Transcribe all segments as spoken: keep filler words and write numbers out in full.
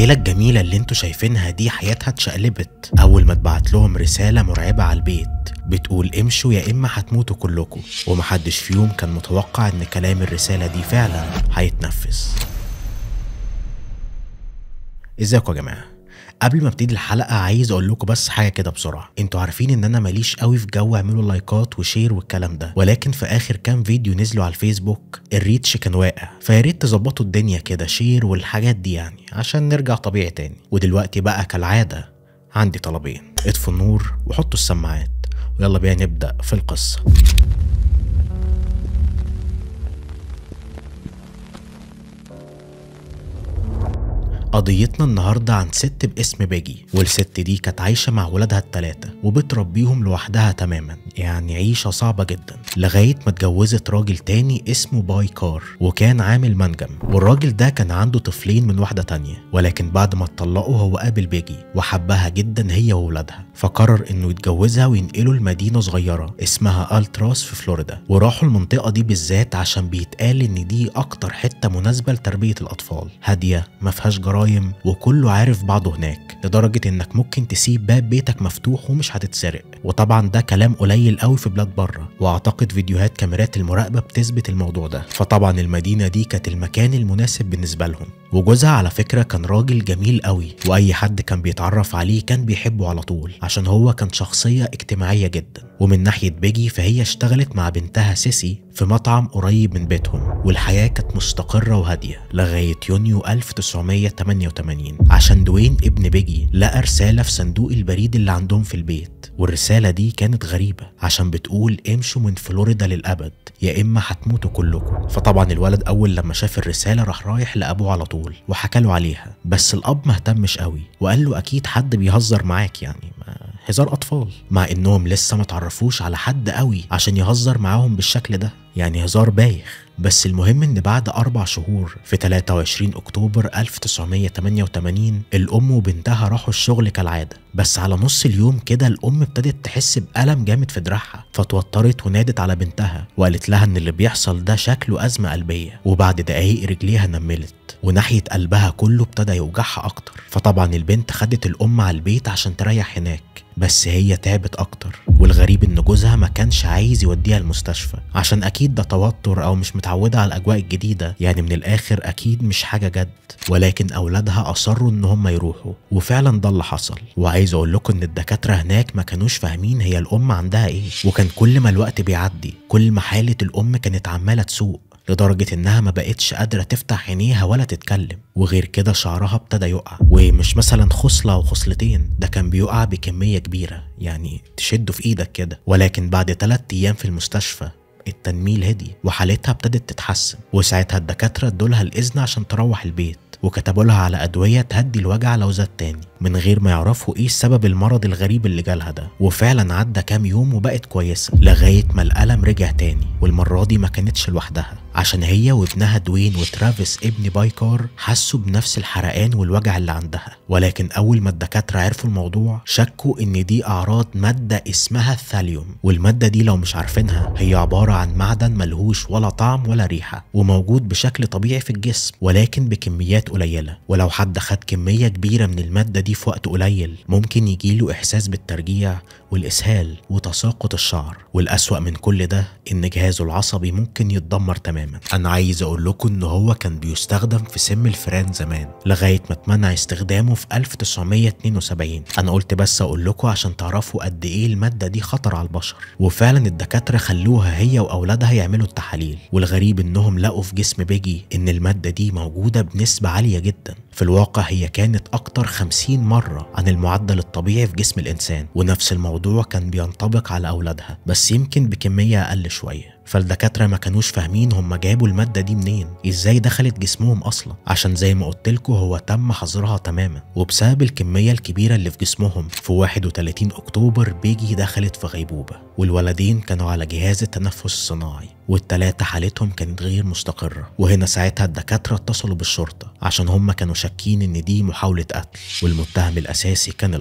العيلة الجميلة اللي انتوا شايفينها دي حياتها اتشقلبت أول ما اتبعت لهم رسالة مرعبة على البيت بتقول امشوا يا إما هتموتوا كلكم، ومحدش فيهم كان متوقع إن كلام الرسالة دي فعلا هيتنفذ. ازيكم يا جماعة؟ قبل ما ابتدي الحلقة عايز اقول لكم بس حاجة كده بسرعة. انتوا عارفين ان انا ماليش قوي في جو اعملوا لايكات وشير والكلام ده، ولكن في اخر كام فيديو نزلوا على الفيسبوك الريتش كان واقع، فياريت تظبطوا الدنيا كده شير والحاجات دي يعني عشان نرجع طبيعي تاني. ودلوقتي بقى كالعادة عندي طلبين: اطفوا النور وحطوا السماعات ويلا بينا نبدأ في القصة. قضيتنا النهاردة عن ست باسم بيجي، والست دي كانت عايشة مع ولادها التلاتة وبتربيهم لوحدها تماما، يعني عيشة صعبة جدا، لغاية ما اتجوزت راجل تاني اسمه بايكار وكان عامل منجم. والراجل ده كان عنده طفلين من واحدة تانية، ولكن بعد ما اتطلقوا هو قابل بيجي وحبها جدا هي وولادها، فقرر انه يتجوزها وينقلوا لمدينة صغيرة اسمها التراس في فلوريدا. وراحوا المنطقة دي بالذات عشان بيتقال ان دي اكتر حتة مناسبة لتربية الاطفال، هادية ما فيهاش جرايم وكله عارف بعضه هناك، لدرجة انك ممكن تسيب باب بيتك مفتوح ومش هتتسرق. وطبعا ده كلام قليل قوي في بلاد بره، واعتقد فيديوهات كاميرات المراقبة بتثبت الموضوع ده. فطبعا المدينة دي كانت المكان المناسب بالنسبة لهم. وجوزها على فكرة كان راجل جميل قوي، واي حد كان بيتعرف عليه كان بيحبه على طول عشان هو كان شخصية اجتماعية جدا. ومن ناحية بيجي فهي اشتغلت مع بنتها سيسي في مطعم قريب من بيتهم، والحياة كانت مستقرة وهادية لغاية يونيو ألف وتسعمية تمانية وتمانين عشان دوين ابن بيجي لقى رسالة في صندوق البريد اللي عندهم في البيت. والرسالة دي كانت غريبة عشان بتقول امشوا من فلوريدا للأبد يا إما هتموتوا كلكم. فطبعا الولد أول لما شاف الرسالة راح رايح لأبوه على طول وحكى له عليها، بس الأب مهتمش قوي وقال له أكيد حد بيهزر معاك، يعني هزار أطفال، مع إنهم لسه ما تعرفوش على حد قوي عشان يهزر معاهم بالشكل ده، يعني هزار بايخ. بس المهم ان بعد اربع شهور في تلاتة وعشرين اكتوبر ألف وتسعمية تمانية وتمانين الام وبنتها راحوا الشغل كالعاده، بس على نص اليوم كده الام ابتدت تحس بألم جامد في دراعها، فتوترت ونادت على بنتها وقالت لها ان اللي بيحصل ده شكله ازمه قلبيه. وبعد دقايق رجليها نملت وناحيه قلبها كله ابتدى يوجعها اكتر. فطبعا البنت خدت الام على البيت عشان تريح هناك، بس هي تعبت اكتر. والغريب ان جوزها ما كانش عايز يوديها المستشفى عشان اكيد ده توتر او مش متعوده على الاجواء الجديده، يعني من الاخر اكيد مش حاجه جد. ولكن اولادها اصروا ان هم يروحوا، وفعلا ده اللي حصل. وعايز اقول لكم ان الدكاتره هناك ما كانوش فاهمين هي الام عندها ايه، وكان كل ما الوقت بيعدي كل ما حاله الام كانت عماله تسوء، لدرجة انها ما بقتش قادرة تفتح عينيها ولا تتكلم. وغير كده شعرها ابتدى يقع، ومش مثلا خصلة او خصلتين، ده كان بيقع بكمية كبيرة يعني تشده في ايدك كده. ولكن بعد تلات ايام في المستشفى التنميل هدي وحالتها ابتدت تتحسن، وساعتها الدكاترة ادولها الاذن عشان تروح البيت، وكتبوا لها على ادويه تهدي الوجع لو زاد تاني، من غير ما يعرفوا ايه سبب المرض الغريب اللي جالها ده. وفعلا عدى كام يوم وبقت كويسه لغايه ما الالم رجع تاني، والمره دي ما كانتش لوحدها عشان هي وابنها دوين وترافيس ابن بايكار حسوا بنفس الحرقان والوجع اللي عندها. ولكن اول ما الدكاتره عرفوا الموضوع شكوا ان دي اعراض ماده اسمها الثاليوم، والماده دي لو مش عارفينها هي عباره عن معدن ملهوش ولا طعم ولا ريحه، وموجود بشكل طبيعي في الجسم ولكن بكميات قليله. ولو حد خد كميه كبيره من الماده دي في وقت قليل ممكن يجيله احساس بالترجيع والاسهال وتساقط الشعر، والاسوأ من كل ده ان جهازه العصبي ممكن يتدمر تماما. انا عايز اقول لكم ان هو كان بيستخدم في سم الفئران زمان لغايه ما اتمنع استخدامه في ألف وتسعمية اتنين وسبعين. انا قلت بس اقول لكم عشان تعرفوا قد ايه الماده دي خطر على البشر. وفعلا الدكاتره خلوها هي واولادها يعملوا التحاليل، والغريب انهم لقوا في جسم بيجي ان الماده دي موجوده بنسبه عاليه جدا. في الواقع هي كانت اكتر خمسين مره عن المعدل الطبيعي في جسم الانسان، ونفس الموضوع كان بينطبق على اولادها بس يمكن بكميه اقل شويه. فالدكاتره ما كانوش فاهمين هم جابوا الماده دي منين، ازاي دخلت جسمهم اصلا، عشان زي ما قلت لكم هو تم حظرها تماما. وبسبب الكميه الكبيره اللي في جسمهم في واحد وتلاتين اكتوبر بيجي دخلت في غيبوبه، والولدين كانوا على جهاز التنفس الصناعي، والتلاته حالتهم كانت غير مستقره. وهنا ساعتها الدكاتره اتصلوا بالشرطه عشان هم كانوا شاكين ان دي محاوله قتل، والمتهم الاساسي كان الاب.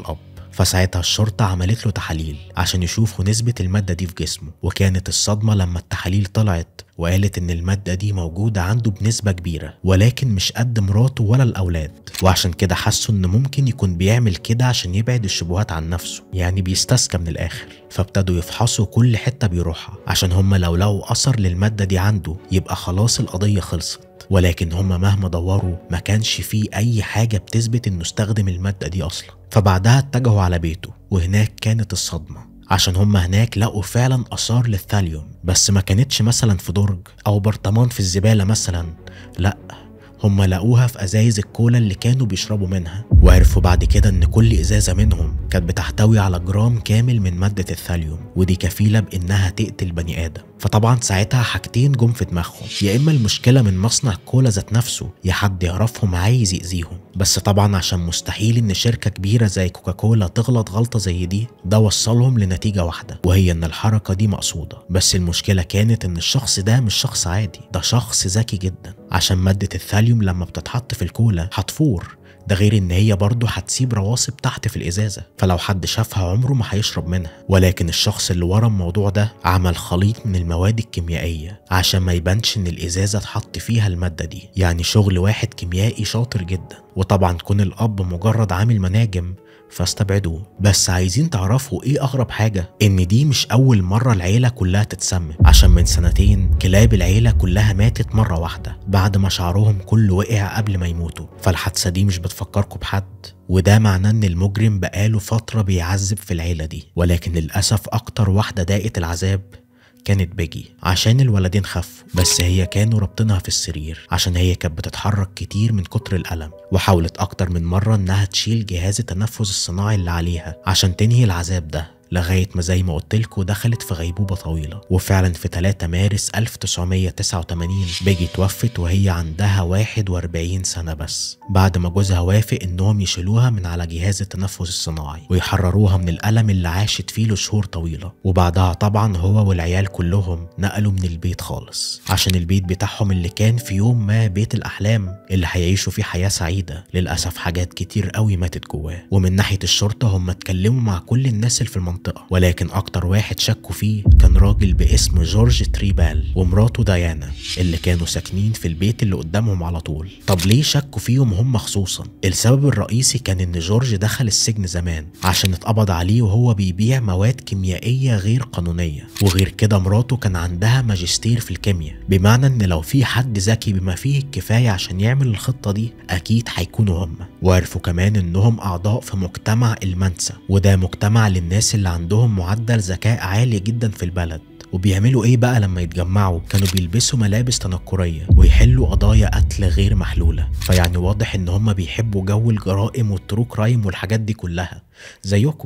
فساعتها الشرطة عملت له تحاليل عشان يشوفوا نسبة المادة دي في جسمه، وكانت الصدمة لما التحاليل طلعت وقالت ان المادة دي موجودة عنده بنسبة كبيرة، ولكن مش قد مراته ولا الاولاد. وعشان كده حسوا ان ممكن يكون بيعمل كده عشان يبعد الشبهات عن نفسه، يعني بيستسكى من الاخر. فابتدوا يفحصوا كل حتة بيروحها عشان هم لو لقوا اثر للمادة دي عنده يبقى خلاص القضية خلصت. ولكن هم مهما دوروا ما كانش فيه اي حاجة بتثبت انه استخدم المادة دي اصلا. فبعدها اتجهوا على بيته، وهناك كانت الصدمة عشان هم هناك لقوا فعلا اثار للثاليوم، بس ما كانتش مثلا في درج او برطمان في الزبالة مثلا، لا، هم لقوها في ازايز الكولا اللي كانوا بيشربوا منها. وعرفوا بعد كده ان كل ازازة منهم كانت بتحتوي على جرام كامل من مادة الثاليوم، ودي كفيلة بانها تقتل بني ادم. فطبعا ساعتها حاجتين جم في دماغهم، يا اما المشكلة من مصنع الكولا ذات نفسه، يا حد يعرفهم عايز يأذيهم. بس طبعا عشان مستحيل ان شركة كبيرة زي كوكاكولا تغلط غلطة زي دي، ده وصلهم لنتيجة واحدة، وهي ان الحركة دي مقصودة. بس المشكلة كانت ان الشخص ده مش شخص عادي، ده شخص ذكي جدا، عشان مادة الثاليوم لما بتتحط في الكولا هتفور، ده غير ان هي برضه هتسيب رواسب تحت في الازازه، فلو حد شافها عمره ما هيشرب منها. ولكن الشخص اللي ورا الموضوع ده عمل خليط من المواد الكيميائيه عشان ما يبانش ان الازازه اتحط فيها الماده دي، يعني شغل واحد كيميائي شاطر جدا. وطبعا كون الاب مجرد عامل مناجم فاستبعدوه. بس عايزين تعرفوا ايه اغرب حاجة؟ ان دي مش اول مرة العيلة كلها تتسمم، عشان من سنتين كلاب العيلة كلها ماتت مرة واحدة بعد ما شعرهم كله وقع قبل ما يموتوا. فالحادثة دي مش بتفكركم بحد، وده معناه ان المجرم بقاله فترة بيعذب في العيلة دي. ولكن للأسف اكتر واحدة ضاقت العذاب كانت بيجي، عشان الولدين خفوا، بس هي كانوا رابطينها في السرير عشان هي كانت بتتحرك كتير من كتر الألم، وحاولت أكتر من مرة إنها تشيل جهاز التنفس الصناعي اللي عليها عشان تنهي العذاب ده، لغاية ما زي ما قلتلكوا دخلت في غيبوبة طويلة. وفعلا في ثلاثة مارس ألف وتسعمية وتسعة وتمانين بيجي توفت وهي عندها واحد وأربعين سنة بس، بعد ما جوزها وافق إنهم يشيلوها من على جهاز التنفس الصناعي ويحرروها من الألم اللي عاشت فيه لشهور طويلة. وبعدها طبعا هو والعيال كلهم نقلوا من البيت خالص، عشان البيت بتاعهم اللي كان في يوم ما بيت الأحلام اللي هيعيشوا فيه حياة سعيدة، للأسف حاجات كتير قوي ماتت جواه. ومن ناحية الشرطة هم اتكلموا مع كل الناس اللي في المنطقة، ولكن اكتر واحد شكوا فيه كان راجل باسم جورج تريبال ومراته ديانا اللي كانوا ساكنين في البيت اللي قدامهم على طول. طب ليه شكوا فيهم هم خصوصا؟ السبب الرئيسي كان ان جورج دخل السجن زمان عشان اتقبض عليه وهو بيبيع مواد كيميائية غير قانونية، وغير كده مراته كان عندها ماجستير في الكيمياء، بمعنى ان لو في حد ذكي بما فيه الكفاية عشان يعمل الخطة دي اكيد هيكونوا هم. وعرفوا كمان انهم اعضاء في مجتمع المنسى، وده مجتمع للناس اللي عندهم معدل ذكاء عالي جدا في البلد. وبيعملوا ايه بقى لما يتجمعوا؟ كانوا بيلبسوا ملابس تنكرية ويحلوا قضايا قتل غير محلولة. فيعني واضح ان هم بيحبوا جو الجرائم والترو كرايم والحاجات دي كلها زيكم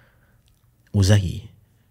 وزيي.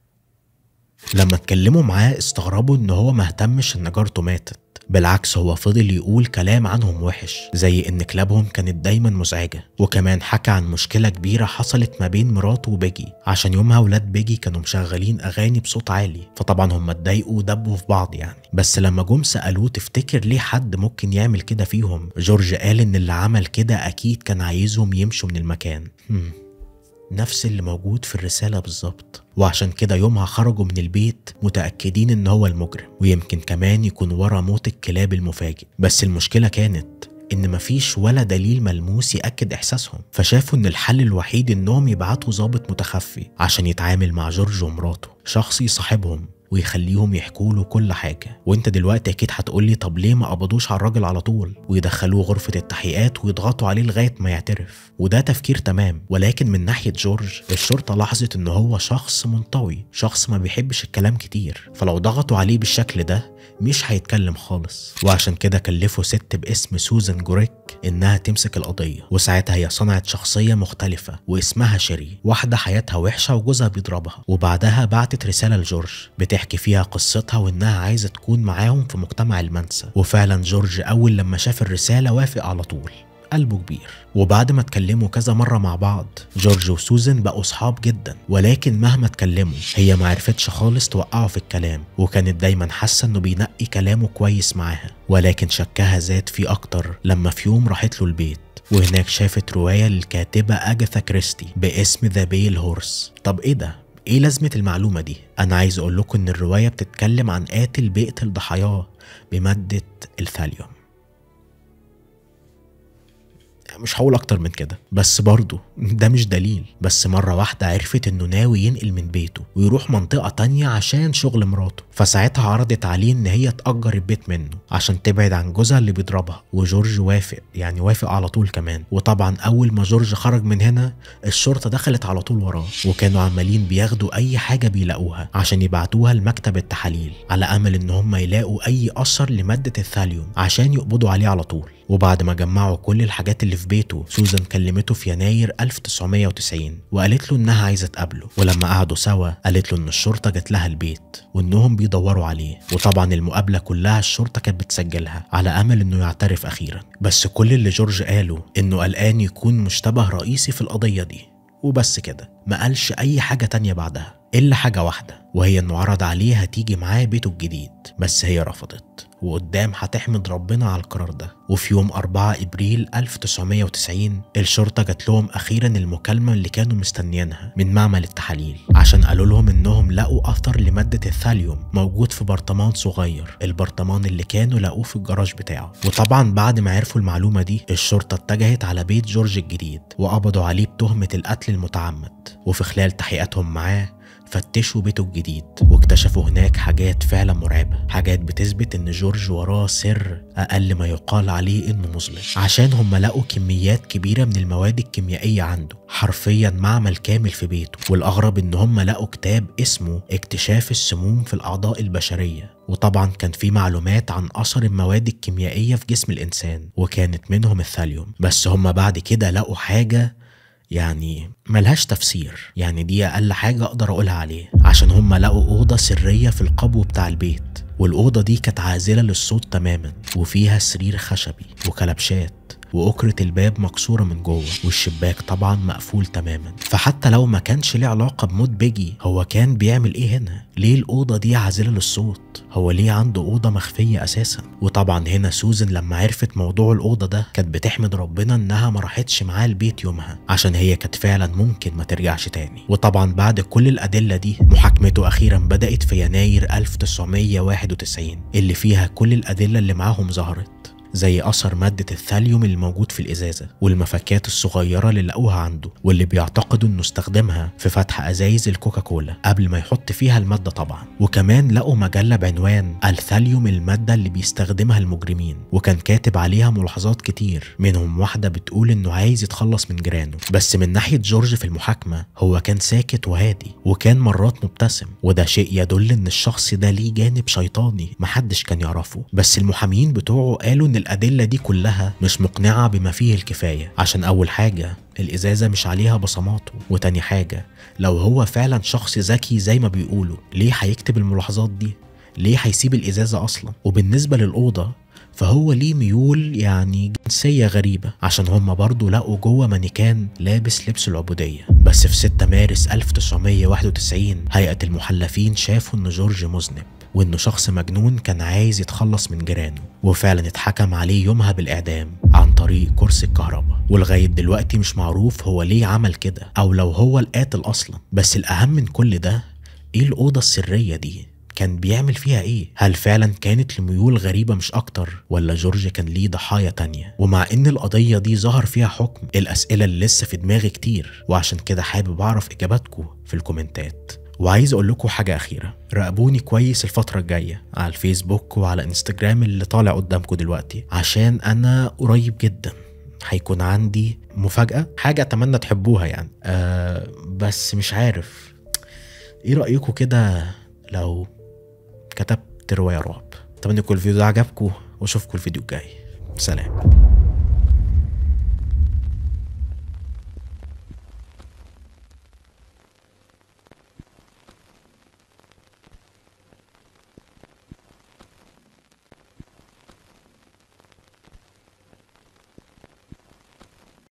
لما اتكلموا معاه استغربوا ان هو مهتمش ان جارته ماتت، بالعكس هو فضل يقول كلام عنهم وحش، زي ان كلابهم كانت دايما مزعجة. وكمان حكى عن مشكلة كبيرة حصلت ما بين مراته وبيجي، عشان يومها ولاد بيجي كانوا مشغلين اغاني بصوت عالي، فطبعا هم اتضايقوا ودبوا في بعض يعني. بس لما جم سألوه تفتكر ليه حد ممكن يعمل كده فيهم، جورج قال ان اللي عمل كده اكيد كان عايزهم يمشوا من المكان. هم. نفس اللي موجود في الرسالة بالظبط. وعشان كده يومها خرجوا من البيت متأكدين ان هو المجرم، ويمكن كمان يكون ورا موت الكلاب المفاجئ. بس المشكلة كانت ان مفيش ولا دليل ملموس يأكد احساسهم، فشافوا ان الحل الوحيد انهم يبعتوا ضابط متخفي عشان يتعامل مع جورج ومراته، شخص يصاحبهم ويخليهم يحكوا له كل حاجه. وانت دلوقتي اكيد هتقولي طب ليه ما قبضوش على الراجل على طول ويدخلوه غرفه التحقيقات ويضغطوا عليه لغايه ما يعترف؟ وده تفكير تمام، ولكن من ناحيه جورج الشرطه لاحظت ان هو شخص منطوي، شخص ما بيحبش الكلام كتير، فلو ضغطوا عليه بالشكل ده مش هيتكلم خالص. وعشان كده كلفوا ست باسم سوزان جوريك انها تمسك القضيه. وساعتها هي صنعت شخصيه مختلفه واسمها شيري، واحده حياتها وحشه وجوزها بيضربها. وبعدها بعتت رساله لجورج بتحكي فيها قصتها وانها عايزه تكون معاهم في مجتمع المنسى. وفعلا جورج اول لما شاف الرساله وافق على طول، قلبه كبير. وبعد ما اتكلموا كذا مرة مع بعض جورج وسوزان بقوا صحاب جدا، ولكن مهما اتكلموا هي ما عرفتش خالص توقعه في الكلام، وكانت دايما حاسة انه بينقي كلامه كويس معاها. ولكن شكها زاد فيه اكتر لما في يوم راحت له البيت وهناك شافت رواية للكاتبة أجاثا كريستي باسم ذا بيل هورس. طب ايه ده؟ ايه لازمة المعلومة دي؟ انا عايز اقول لكم ان الرواية بتتكلم عن قاتل بيقتل ضحاياه بمادة الثاليوم. مش هقول اكتر من كده، بس برضه ده مش دليل. بس مرة واحدة عرفت انه ناوي ينقل من بيته ويروح منطقة تانية عشان شغل مراته، فساعتها عرضت عليه ان هي تأجر البيت منه عشان تبعد عن جوزها اللي بيضربها، وجورج وافق، يعني وافق على طول كمان. وطبعا اول ما جورج خرج من هنا الشرطة دخلت على طول وراه، وكانوا عمالين بياخدوا اي حاجة بيلاقوها عشان يبعتوها لمكتب التحاليل على امل ان هم يلاقوا اي اثر لمادة الثاليوم عشان يقبضوا عليه على طول. وبعد ما جمعوا كل الحاجات اللي في بيته، سوزان كلمته في يناير ألف وتسعمية وتسعين وقالت له انها عايزه تقابله. ولما قعدوا سوا قالت له ان الشرطه جت لها البيت وانهم بيدوروا عليه. وطبعا المقابله كلها الشرطه كانت بتسجلها على امل انه يعترف اخيرا. بس كل اللي جورج قاله انه قلقان يكون مشتبه رئيسي في القضيه دي، وبس كده. ما قالش اي حاجه تانية بعدها الا حاجه واحده، وهي انه عرض عليها تيجي معاه بيته الجديد، بس هي رفضت. وقدام هتحمد ربنا على القرار ده. وفي يوم أربعة ابريل ألف وتسعمية وتسعين الشرطه جات لهم اخيرا المكالمه اللي كانوا مستنيينها من معمل التحاليل، عشان قالوا لهم انهم لقوا اثر لماده الثاليوم موجود في برطمان صغير، البرطمان اللي كانوا لقوه في الجراج بتاعه. وطبعا بعد ما عرفوا المعلومه دي الشرطه اتجهت على بيت جورج الجديد وقبضوا عليه بتهمه القتل المتعمد. وفي خلال تحقيقاتهم معاه فتشوا بيته الجديد واكتشفوا هناك حاجات فعلا مرعبة، حاجات بتثبت ان جورج وراه سر اقل ما يقال عليه انه مظلم، عشان هم لقوا كميات كبيرة من المواد الكيميائية عنده، حرفيا معمل كامل في بيته. والاغرب ان هم لقوا كتاب اسمه اكتشاف السموم في الاعضاء البشرية، وطبعا كان في معلومات عن اثر المواد الكيميائية في جسم الانسان، وكانت منهم الثاليوم. بس هم بعد كده لقوا حاجة يعني ملهاش تفسير، يعني دي اقل حاجة اقدر اقولها عليه، عشان هم لقوا اوضة سرية في القبو بتاع البيت، والاوضة دي كانت عازلة للصوت تماما، وفيها سرير خشبي وكلبشات، وأكرة الباب مكسورة من جوه، والشباك طبعا مقفول تماما. فحتى لو ما كانش ليه علاقة بموت بيجي، هو كان بيعمل ايه هنا؟ ليه الأوضة دي عازلة للصوت؟ هو ليه عنده أوضة مخفية أساسا؟ وطبعا هنا سوزان لما عرفت موضوع الأوضة ده كانت بتحمد ربنا انها ما راحتش معاه البيت يومها، عشان هي كانت فعلا ممكن ما ترجعش تاني. وطبعا بعد كل الأدلة دي محاكمته أخيرا بدأت في يناير ألف وتسعمية واحد وتسعين، اللي فيها كل الأدلة اللي معاهم ظهرت، زي أثر مادة الثاليوم اللي موجود في الإزازة، والمفكات الصغيرة اللي لقوها عنده، واللي بيعتقدوا إنه استخدمها في فتح أزايز الكوكاكولا قبل ما يحط فيها المادة طبعا. وكمان لقوا مجلة بعنوان الثاليوم المادة اللي بيستخدمها المجرمين، وكان كاتب عليها ملاحظات كتير، منهم واحدة بتقول إنه عايز يتخلص من جيرانه. بس من ناحية جورج في المحاكمة هو كان ساكت وهادي، وكان مرات مبتسم، وده شيء يدل إن الشخص ده ليه جانب شيطاني محدش كان يعرفه. بس المحامين بتوعه قالوا إن الأدلة دي كلها مش مقنعة بما فيه الكفاية، عشان أول حاجة الإزازة مش عليها بصماته، وتاني حاجة لو هو فعلا شخص ذكي زي ما بيقولوا ليه هيكتب الملاحظات دي؟ ليه هيسيب الإزازة أصلا؟ وبالنسبة للأوضة فهو ليه ميول يعني جنسية غريبة، عشان هما برضو لقوا جوه مانيكان لابس لبس العبودية. بس في ستة مارس ألف وتسعمية واحد وتسعين هيئة المحلفين شافوا إن جورج مذنب، وإنه شخص مجنون كان عايز يتخلص من جيرانه، وفعلا اتحكم عليه يومها بالإعدام عن طريق كرسي الكهرباء. ولغاية دلوقتي مش معروف هو ليه عمل كده أو لو هو القاتل أصلا. بس الأهم من كل ده إيه الأوضة السرية دي؟ كان بيعمل فيها ايه؟ هل فعلا كانت لميول غريبة مش اكتر، ولا جورج كان ليه ضحايا تانية؟ ومع ان القضية دي ظهر فيها حكم، الاسئلة اللي لسه في دماغي كتير، وعشان كده حابب اعرف اجاباتكم في الكومنتات. وعايز اقول لكم حاجة اخيرة، راقبوني كويس الفترة الجاية على الفيسبوك وعلى انستجرام اللي طالع قدامكم دلوقتي، عشان انا قريب جدا هيكون عندي مفاجأة، حاجة اتمنى تحبوها يعني. أه بس مش عارف ايه رأيكم كده لو كتبت رواية رعب. اتمنى يكون الفيديو ده عجبكم، واشوفكم الفيديو الجاي. سلام.